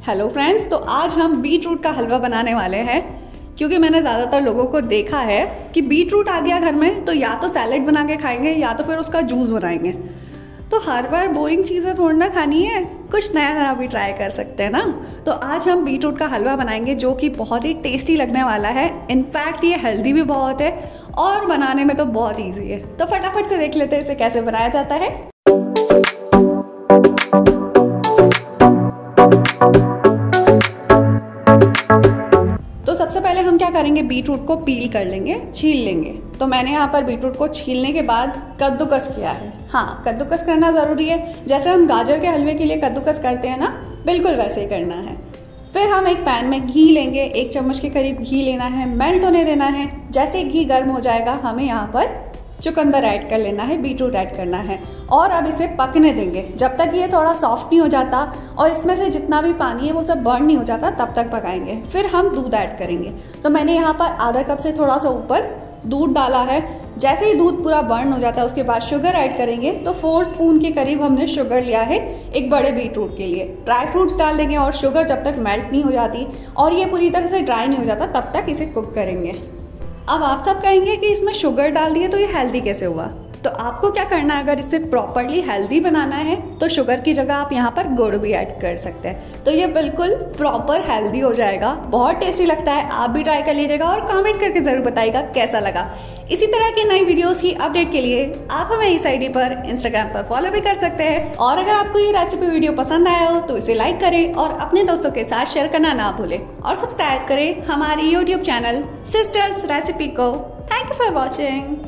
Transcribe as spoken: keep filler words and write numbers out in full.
Hello friends, तो आज हम बीट रूट का हलवा बनाने वाले हैं। क्योंकि मैंने ज़्यादातर लोगों को देखा है कि बीट रूट आ गया घर में तो या तो सैलेड बना के खाएंगे या तो फिर उसका जूस बनाएंगे। तो हर बार बोरिंग चीज़ें थोड़ी ना खानी है, कुछ नया नया भी ट्राई कर सकते हैं ना। तो आज हम बीट रूट का हलवा बनाएंगे जो कि बहुत ही टेस्टी लगने वाला है। इनफैक्ट ये हेल्दी भी बहुत है और बनाने में तो बहुत ईजी है। तो फटाफट से देख लेते हैं इसे कैसे बनाया जाता है। तो सबसे पहले हम क्या करेंगे, बीटरूट को पील कर लेंगे, छील लेंगे। तो मैंने यहाँ पर बीटरूट को छीलने के बाद कद्दूकस किया है। हाँ, कद्दूकस करना ज़रूरी है। जैसे हम गाजर के हलवे के लिए कद्दूकस करते हैं ना, बिल्कुल वैसे ही करना है। फिर हम एक पैन में घी लेंगे, एक चम्मच के करीब घी लेना है, मेल्ट होने देना है। जैसे घी गर्म हो जाएगा हमें यहाँ पर चुकंदर ऐड कर लेना है, बीटरूट ऐड करना है और अब इसे पकने देंगे जब तक ये थोड़ा सॉफ्ट नहीं हो जाता और इसमें से जितना भी पानी है वो सब बर्न नहीं हो जाता, तब तक पकाएंगे। फिर हम दूध ऐड करेंगे। तो मैंने यहाँ पर आधा कप से थोड़ा सा ऊपर दूध डाला है। जैसे ही दूध पूरा बर्न हो जाता है उसके बाद शुगर ऐड करेंगे। तो फोर स्पून के करीब हमने शुगर लिया है एक बड़े बीटरूट के लिए। ड्राई फ्रूट्स डाल देंगे और शुगर जब तक मेल्ट नहीं हो जाती और ये पूरी तरह से ड्राई नहीं हो जाता तब तक इसे कुक करेंगे। अब आप सब कहेंगे कि इसमें शुगर डाल दिए तो ये हेल्दी कैसे हुआ। तो आपको क्या करना है, अगर इसे प्रॉपरली हेल्दी बनाना है तो शुगर की जगह आप यहाँ पर गुड़ भी ऐड कर सकते हैं। तो ये बिल्कुल प्रॉपर हेल्दी हो जाएगा, बहुत टेस्टी लगता है। आप भी ट्राई कर लीजिएगा और कमेंट करके ज़रूर बताइएगा कैसा लगा। इसी तरह की नई वीडियोस की अपडेट के लिए आप हमें इस आईडी पर इंस्टाग्राम पर फॉलो भी कर सकते हैं। और अगर आपको ये रेसिपी वीडियो पसंद आया हो तो इसे लाइक करें और अपने दोस्तों के साथ शेयर करना ना भूलें और सब्सक्राइब करें हमारी यूट्यूब चैनल सिस्टर्स रेसिपी को। थैंक यू फॉर वॉचिंग।